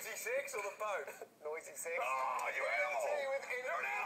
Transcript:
noisy sex or the boat? Noisy sex. Oh, you animal! With